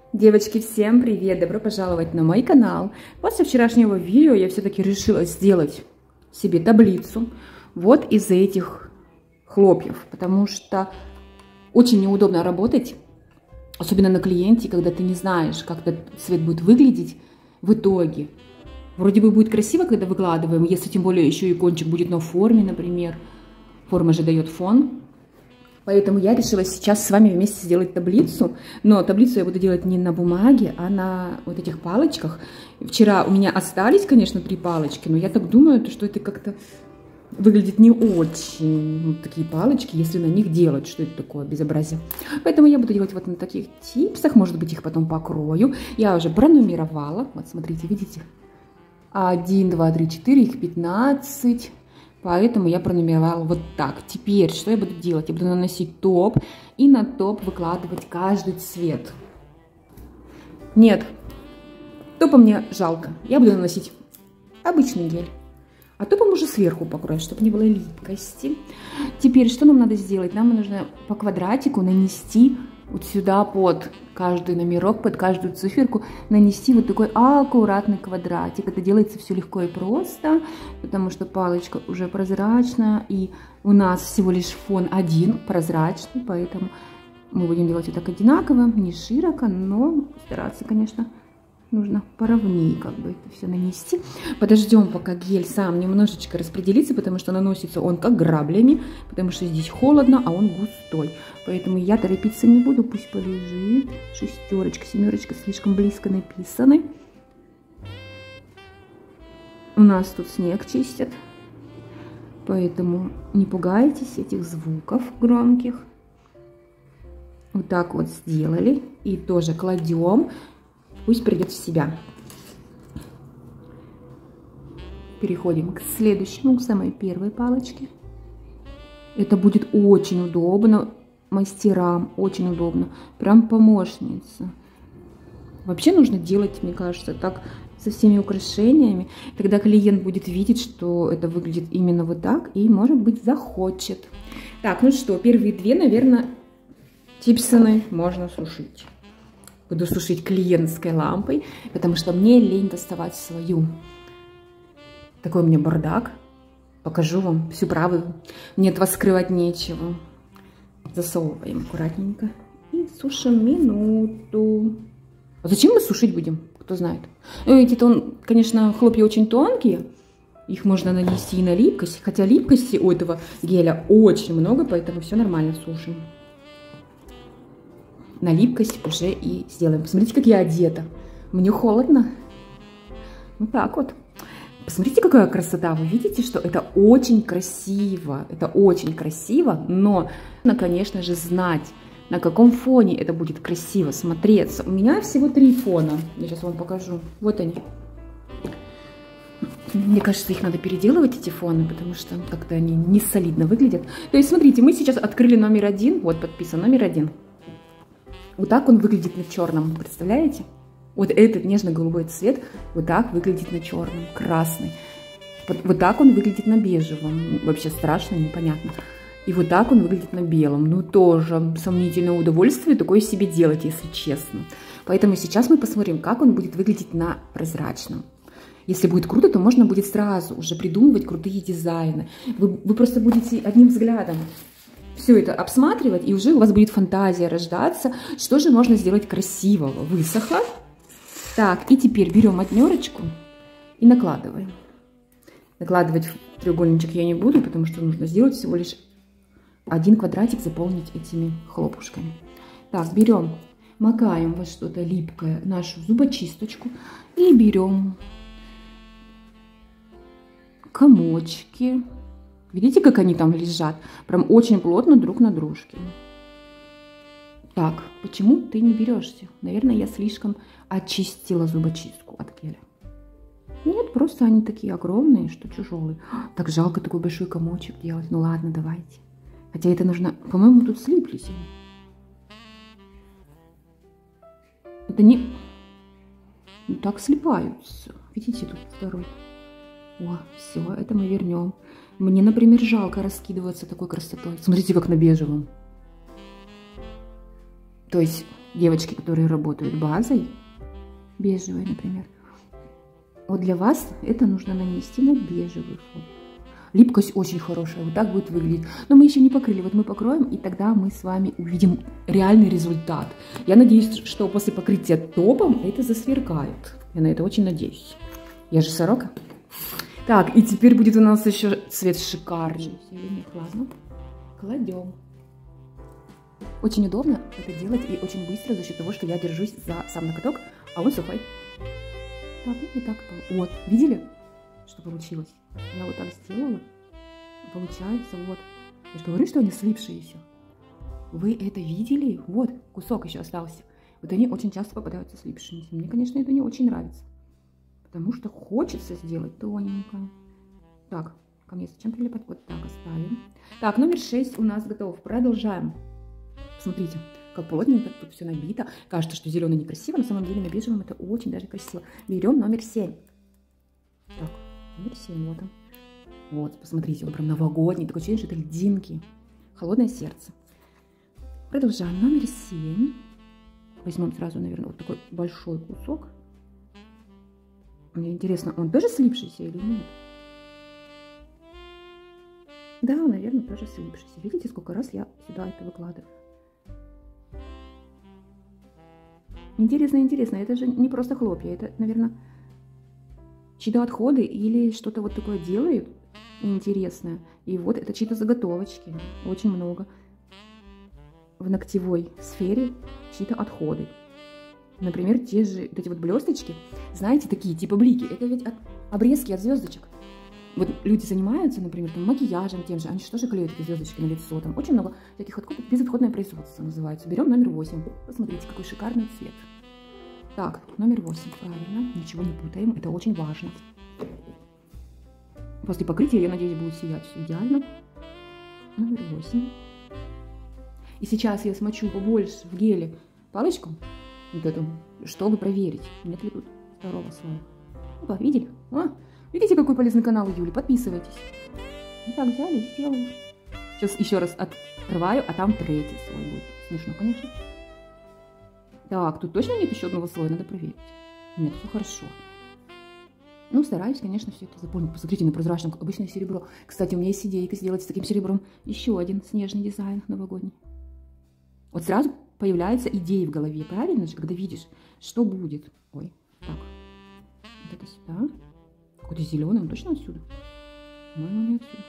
Девочки, всем привет! Добро пожаловать на мой канал. После вчерашнего видео я все-таки решила сделать себе таблицу вот из этих хлопьев, потому что очень неудобно работать, особенно на клиенте, когда ты не знаешь, как этот цвет будет выглядеть в итоге. Вроде бы будет красиво, когда выкладываем, если тем более еще и кончик будет на форме, например. Форма же дает фон. Поэтому я решила сейчас с вами вместе сделать таблицу. Но таблицу я буду делать не на бумаге, а на вот этих палочках. Вчера у меня остались, конечно, 3 палочки, но я так думаю, что это как-то выглядит не очень. Вот такие палочки, если на них делать, что это такое безобразие. Поэтому я буду делать вот на таких типсах, может быть, их потом покрою. Я уже пронумеровала. Вот смотрите, видите? 1, 2, 3, 4, их 15. Поэтому я пронумеровала вот так. Теперь, что я буду делать? Я буду наносить топ и на топ выкладывать каждый цвет. Нет, топа мне жалко. Я буду наносить обычный гель. А топом уже сверху покрою, чтобы не было липкости. Теперь, что нам надо сделать? Нам нужно по квадратику нанести вот сюда под каждый номерок, под каждую циферку нанести вот такой аккуратный квадратик. Это делается все легко и просто, потому что палочка уже прозрачная, и у нас всего лишь фон один прозрачный, поэтому мы будем делать вот так одинаково, не широко, но стараться, конечно, нужно поровнее как бы это все нанести. Подождем, пока гель сам немножечко распределится, потому что наносится он как граблями, потому что здесь холодно, а он густой. Поэтому я торопиться не буду, пусть полежит. 6, 7 слишком близко написаны. У нас тут снег чистят, поэтому не пугайтесь этих звуков громких. Вот так вот сделали и тоже кладем. Пусть придет в себя. Переходим к следующему, к самой первой палочке. Это будет очень удобно мастерам, очень удобно. Прям помощница. Вообще нужно делать, мне кажется, так со всеми украшениями. Тогда клиент будет видеть, что это выглядит именно вот так и, может быть, захочет. Так, ну что, первые 2, наверное, Типсоны можно сушить. Буду сушить клиентской лампой, потому что мне лень доставать свою. Такой у меня бардак. Покажу вам всю правду. Мне от вас скрывать нечего. Засовываем аккуратненько. И сушим минуту. А зачем мы сушить будем? Кто знает. Эти, конечно, хлопья очень тонкие. Их можно нанести и на липкость. Хотя липкости у этого геля очень много, поэтому все нормально сушим. На липкость уже и сделаем. Посмотрите, как я одета. Мне холодно. Вот так вот. Посмотрите, какая красота. Вы видите, что это очень красиво. Это очень красиво, но нужно, конечно же, знать, на каком фоне это будет красиво смотреться. У меня всего 3 фона. Я сейчас вам покажу. Вот они. Мне кажется, их надо переделывать, эти фоны, потому что как-то они не солидно выглядят. То есть, смотрите, мы сейчас открыли номер 1. Вот подписан номер 1. Вот так он выглядит на черном, представляете? Вот этот нежно-голубой цвет вот так выглядит на черном, красный. Вот так он выглядит на бежевом, вообще страшно, непонятно. И вот так он выглядит на белом. Ну, тоже сомнительное удовольствие такое себе делать, если честно. Поэтому сейчас мы посмотрим, как он будет выглядеть на прозрачном. Если будет круто, то можно будет сразу уже придумывать крутые дизайны. Вы просто будете одним взглядом все это обсматривать, и уже у вас будет фантазия рождаться, что же можно сделать красивого. Высохло. Так, и теперь берем отнерочку и накладываем. Накладывать в треугольничек я не буду, потому что нужно сделать всего лишь 1 квадратик, заполнить этими хлопушками. Так, берем, макаем во что-то липкое нашу зубочисточку и берем комочки. Видите, как они там лежат? Прям очень плотно друг на дружке. Так, почему ты не берешься? Наверное, я слишком очистила зубочистку от геля. Нет, просто они такие огромные, что тяжелые. Так жалко такой большой комочек делать. Ну ладно, давайте. Хотя это нужно... По-моему, тут слиплись они. Это не... Ну, так слипаются. Видите, тут второй. О, все, это мы вернем. Мне, например, жалко раскидываться такой красотой. Смотрите, как на бежевом. То есть девочки, которые работают базой, бежевой, например, вот для вас это нужно нанести на бежевый фон. Липкость очень хорошая, вот так будет выглядеть. Но мы еще не покрыли, вот мы покроем, и тогда мы с вами увидим реальный результат. Я надеюсь, что после покрытия топом это засверкает. Я на это очень надеюсь. Я же сорока. Так, и теперь будет у нас еще цвет шикарный. Ладно, кладем. Очень удобно это делать и очень быстро за счет того, что я держусь за сам ноготок, а он сухой. Так, вот так. Вот, видели, что получилось? Я вот так сделала. Получается, вот. Я же говорю, что они слипшиеся. Вы это видели? Вот, кусок еще остался. Вот они очень часто попадаются слипшимися. Мне, конечно, это не очень нравится. Потому что хочется сделать тоненько. Так, ко мне зачем прилипать? Вот так оставим. Так, номер 6 у нас готов. Продолжаем. Посмотрите, как плотненько тут все набито. Кажется, что зеленый некрасиво. На самом деле на бежевом это очень даже красиво. Берем номер 7. Так, номер 7, вот он. Вот, посмотрите, он прям новогодний. Такое ощущение, что это льдинки. Холодное сердце. Продолжаем. Номер 7. Возьмем сразу, наверное, вот такой большой кусок. Мне интересно, он тоже слипшийся или нет? Да, наверное, тоже слипшийся. Видите, сколько раз я сюда это выкладываю? Интересно, интересно. Это же не просто хлопья. Это, наверное, чьи-то отходы или что-то вот такое делают интересное. И вот это чьи-то заготовочки. Очень много. В ногтевой сфере чьи-то отходы. Например, те же вот эти вот блесточки, знаете, такие типа блики. Это ведь обрезки от звездочек. Вот люди занимаются, например, там, макияжем тем же, они что же клеют эти звездочки на лицо. Там очень много всяких отходов. Безотходное производство называется. Берем номер 8. Посмотрите, какой шикарный цвет. Так, номер 8. Правильно, ничего не путаем. Это очень важно. После покрытия, я надеюсь, будет сиять все идеально. Номер 8. И сейчас я смочу побольше в геле палочку, вот эту, чтобы проверить, нет ли тут второго слоя. Опа, видели? Видите, какой полезный канал у Юли? Подписывайтесь. Вот так взяли и сделали. Сейчас еще раз открываю, а там третий слой будет. Смешно, конечно. Так, тут точно нет еще одного слоя? Надо проверить. Нет, все хорошо. Ну, стараюсь, конечно, все это запомнить. Посмотрите на прозрачном, как обычное серебро. Кстати, у меня есть идейка сделать с таким серебром еще один снежный дизайн новогодний. Вот сразу появляются идеи в голове, правильно же, когда видишь, что будет. Ой, так. Вот это сюда. Какой-то зеленый, он точно отсюда? По-моему, не отсюда.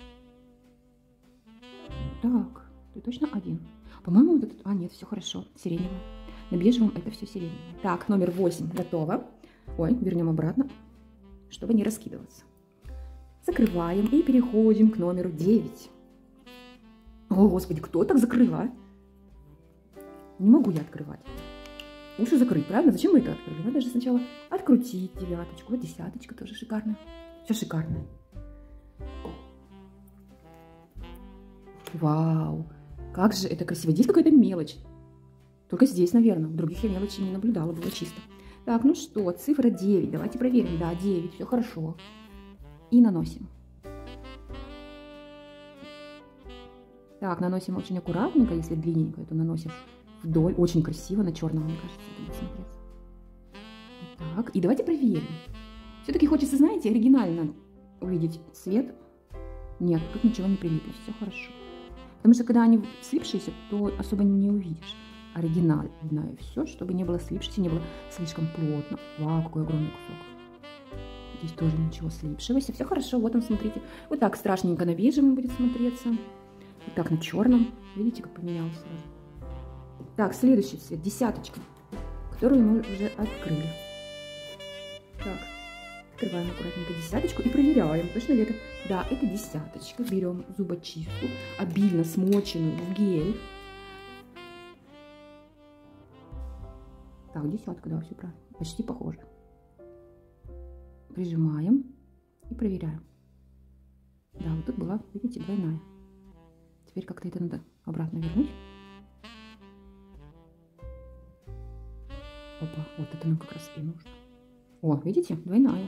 Так, ты точно один. По-моему, вот этот... А, нет, все хорошо, сиреневый. На бежевом это все сиреневое. Так, номер 8 готово. Ой, вернем обратно, чтобы не раскидываться. Закрываем и переходим к номеру 9. О, Господи, кто так закрыл, а? Не могу я открывать. Лучше закрыть, правильно? Зачем мы это открыли? Надо же сначала открутить девяточку. Вот десяточка тоже шикарная. Все шикарное. Вау! Как же это красиво. Здесь какая-то мелочь. Только здесь, наверное. В других я мелочи не наблюдала, было чисто. Так, ну что, цифра 9. Давайте проверим. Да, 9, все хорошо. И наносим. Так, наносим очень аккуратненько. Если длинненько, то наносим вдоль. Очень красиво на черном, мне кажется, это будет смотреться. Вот так. И давайте проверим. Все-таки хочется, знаете, оригинально увидеть цвет. Нет, тут ничего не прилипло. Все хорошо. Потому что когда они слипшиеся, то особо не увидишь. Оригинальное все, чтобы не было слипшееся, не было слишком плотно. Вау, какой огромный кусок. Здесь тоже ничего слипшегося. Все хорошо, вот он, смотрите. Вот так страшненько на бежевом будет смотреться. Вот так на черном. Видите, как поменялся сразу. Так, следующий цвет, десяточка, которую мы уже открыли. Так, открываем аккуратненько десяточку и проверяем, точно ли это. Да, это десяточка. Берем зубочистку, обильно смоченную в гель. Так, десятка, да, все правильно. Почти похоже. Прижимаем и проверяем. Да, вот тут была, видите, двойная. Теперь как-то это надо обратно вернуть. Опа, вот это нам как раз и нужно. О, видите, двойная.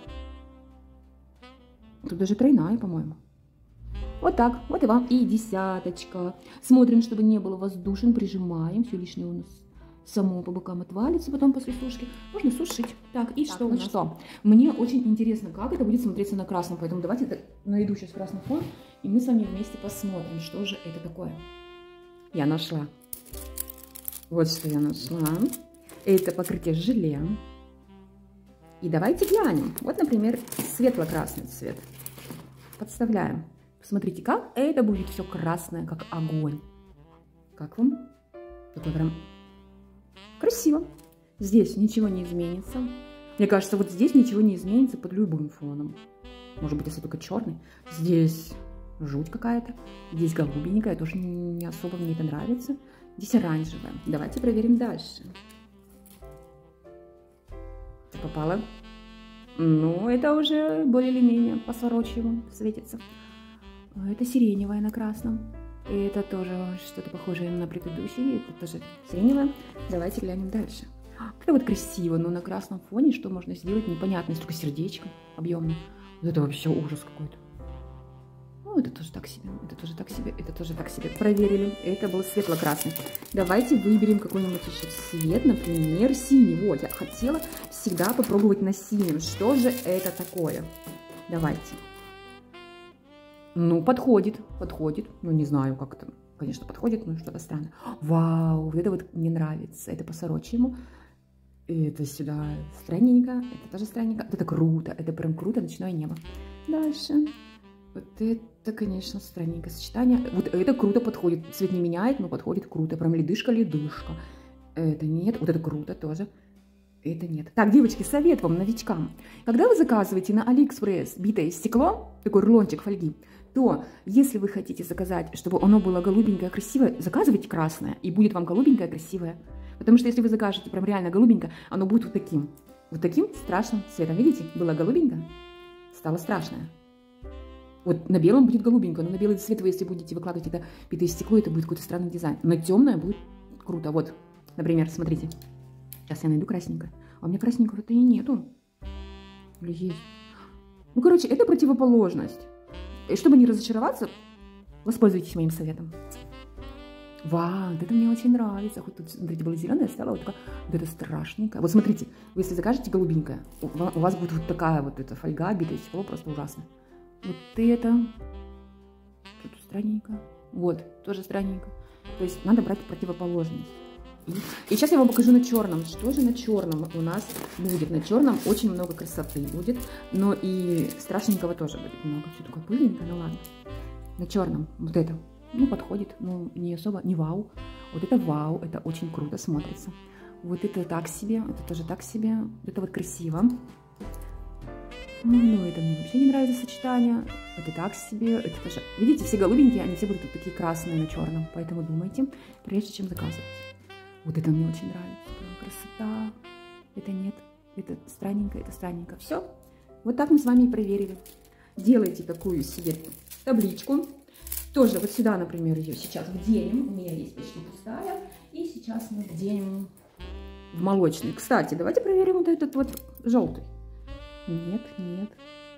Тут даже тройная, по-моему. Вот так, вот и вам и десяточка. Смотрим, чтобы не было воздушен, прижимаем. Все лишнее у нас само по бокам отвалится потом после сушки. Можно сушить. Так, и что у нас? Что? Мне очень интересно, как это будет смотреться на красном, поэтому давайте найду сейчас красный фон, и мы с вами вместе посмотрим, что же это такое. Я нашла. Вот что я нашла. Это покрытие желе. И давайте глянем. Вот, например, светло-красный цвет. Подставляем. Посмотрите, как это будет все красное, как огонь. Как вам? Такой прям красиво. Здесь ничего не изменится. Мне кажется, вот здесь ничего не изменится под любым фоном. Может быть, если только черный. Здесь жуть какая-то. Здесь голубенькая, тоже не особо мне это нравится. Здесь оранжевая. Давайте проверим дальше. Попало. Ну, это уже более или менее по-сорочьему светится. Это сиреневая на красном. Это тоже что-то похожее на предыдущий. Это тоже сиреневое. Давайте глянем дальше. Это вот красиво, но на красном фоне что можно сделать, непонятно. Есть только сердечко объемное. Вот это вообще ужас какой-то. Ну, это тоже так себе, это тоже так себе, это тоже так себе. Проверили. Это был светло-красный. Давайте выберем какой-нибудь еще цвет, например, синий. Вот, я хотела всегда попробовать на синем. Что же это такое? Давайте. Ну, подходит. Ну, не знаю, как это, конечно, подходит, но что-то странное. Вау, вот это вот мне нравится. Это по-сорочьему. Это сюда странненько, это тоже странненько. Это круто, это прям круто, ночное небо. Дальше. Вот это, конечно, странненькое сочетание. Вот это круто подходит. Цвет не меняет, но подходит круто. Прям ледышка-ледышка. Это нет. Вот это круто тоже. Это нет. Так, девочки, совет вам, новичкам. Когда вы заказываете на Алиэкспресс битое стекло, такой рулончик фольги, то если вы хотите заказать, чтобы оно было голубенькое, красивое, заказывайте красное, и будет вам голубенькое, красивое. Потому что если вы закажете прям реально голубенькое, оно будет вот таким страшным цветом. Видите? Было голубенькое, стало страшное. Вот на белом будет голубенько, но на белый цвет вы, если будете выкладывать это битое стекло, это будет какой-то странный дизайн. На темное будет круто. Вот, например, смотрите. Сейчас я найду красненькое. А у меня красненького-то и нету. Или есть? Ну, короче, это противоположность. И чтобы не разочароваться, воспользуйтесь моим советом. Вау, вот это мне очень нравится. Хоть тут, смотрите, было зеленое, стало вот такое. Вот это страшненькое. Вот смотрите, вы если закажете голубенькое, у вас будет вот такая вот эта фольга, битое стекло, просто ужасно. Вот это что-то странненько. Вот, тоже странненько. То есть надо брать противоположность. И сейчас я вам покажу на черном. Что же на черном у нас будет? На черном очень много красоты будет, но и страшненького тоже будет много. Все такое пыльненькое, ну ладно. На черном вот это, ну, подходит, ну, не особо, не вау. Вот это вау, это очень круто смотрится. Вот это так себе, это тоже так себе. Это вот красиво. Ну, это мне вообще не нравится сочетание. Это так себе. Это тоже... Видите, все голубенькие, они все будут вот такие красные на черном. Поэтому думайте, прежде чем заказывать. Вот это мне очень нравится. Красота. Это нет. Это странненько, это странненько. Все. Вот так мы с вами и проверили. Делайте такую себе табличку. Тоже вот сюда, например, ее сейчас вденем. У меня есть почти пустая. И сейчас мы вденем в молочный. Кстати, давайте проверим вот этот вот желтый. Нет, нет.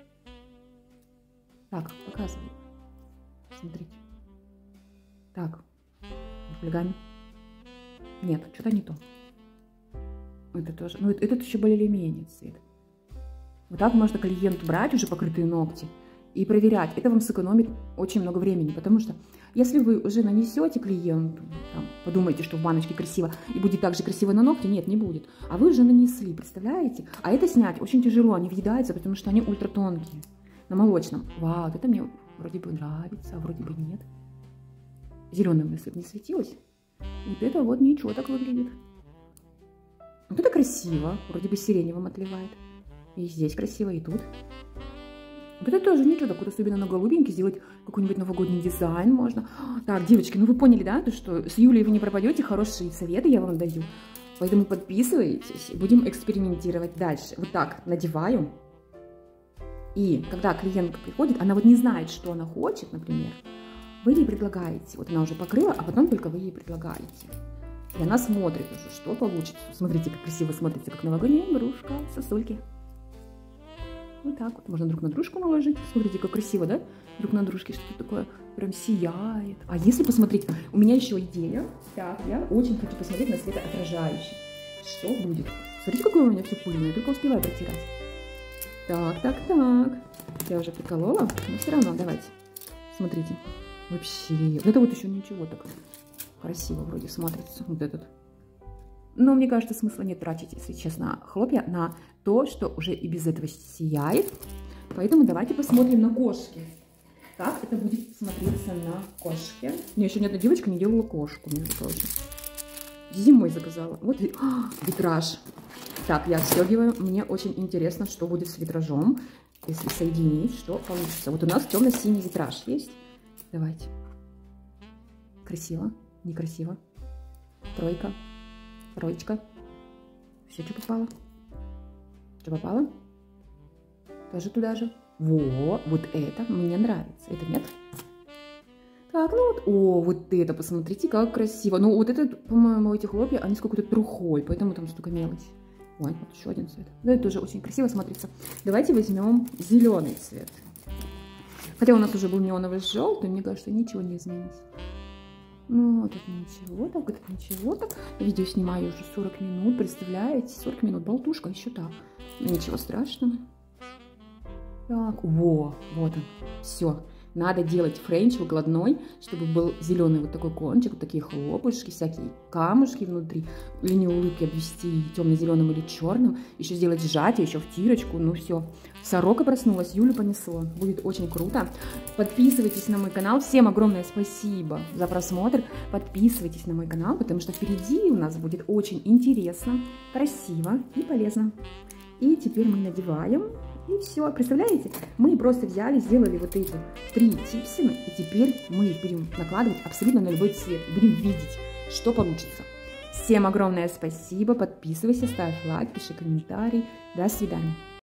Так, показывай. Смотрите. Так. Фольгами. Нет, что-то не то. Это тоже. Ну, этот еще более или менее цвет. Вот так можно клиенту брать уже покрытые ногти и проверять. Это вам сэкономит очень много времени, потому что если вы уже нанесете клиенту, там, подумаете, что в баночке красиво и будет так же красиво на ногти, нет, не будет. А вы уже нанесли, представляете? А это снять очень тяжело, они въедаются, потому что они ультратонкие. На молочном. Вау, вот это мне вроде бы нравится, а вроде бы нет. Зеленым, если бы не светилось. Вот это вот ничего так выглядит. Вот это красиво, вроде бы сиреневым отливает. И здесь красиво, и тут. Вот это тоже ничего, так вот особенно на голубенький сделать какой-нибудь новогодний дизайн можно. Так, девочки, ну вы поняли, да, то, что с Юлей вы не пропадете, хорошие советы я вам даю. Поэтому подписывайтесь, будем экспериментировать дальше. Вот так надеваю. И когда клиентка приходит, она вот не знает, что она хочет, например, вы ей предлагаете. Вот она уже покрыла, а потом только вы ей предлагаете. И она смотрит уже, что получится. Смотрите, как красиво смотрится, как новогодняя игрушка, сосульки. Вот так вот. Можно друг на дружку наложить. Смотрите, как красиво, да? Друг на дружке что-то такое прям сияет. А если посмотреть, у меня еще идея. Так, я очень хочу посмотреть на светоотражающий. Что будет? Смотрите, какое у меня все пыльное. Я только успеваю протирать. Так. Я уже приколола, но все равно давайте. Смотрите. Вообще. Это вот еще ничего так красиво вроде смотрится. Вот этот. Но мне кажется, смысла нет тратить, если честно, хлопья на то, что уже и без этого сияет. Поэтому давайте посмотрим на кошки. Как это будет смотреться на кошке. Мне еще ни одна девочка не делала кошку, между прочим. Зимой заказала. Вот витраж. Так, я отстегиваю. Мне очень интересно, что будет с витражом. Если соединить, что получится. Вот у нас темно-синий витраж есть. Давайте. Красиво, некрасиво. Тройка. Троечка. Все, что попало? Что попало? Тоже туда же. Вот это мне нравится. Это нет? Так, ну вот. О, вот это, посмотрите, как красиво. Ну, вот это, по-моему, эти хлопья, они с какой-то трухой, поэтому там столько мелочи. Ой, вот еще один цвет. Да, это тоже очень красиво смотрится. Давайте возьмем зеленый цвет. Хотя у нас уже был неоновый желтый, мне кажется, ничего не изменится. Ну, вот это ничего так, вот это ничего так. Видео снимаю уже 40 минут, представляете? 40 минут, болтушка, еще так. Ничего страшного. Так, вот он. Все. Надо делать френч выкладной, чтобы был зеленый вот такой кончик, вот такие хлопушки, всякие камушки внутри. Линию улыбки обвести темно-зеленым или черным. Еще сделать сжатие, еще втирочку. Ну все. Сорока проснулась, Юлю понесло. Будет очень круто. Подписывайтесь на мой канал. Всем огромное спасибо за просмотр. Подписывайтесь на мой канал, потому что впереди у нас будет очень интересно, красиво и полезно. И теперь мы надеваем. И все, представляете? Мы просто взяли, сделали вот эти 3 типсины, и теперь мы их будем накладывать абсолютно на любой цвет. И будем видеть, что получится. Всем огромное спасибо, подписывайся, ставь лайк, пиши комментарий. До свидания.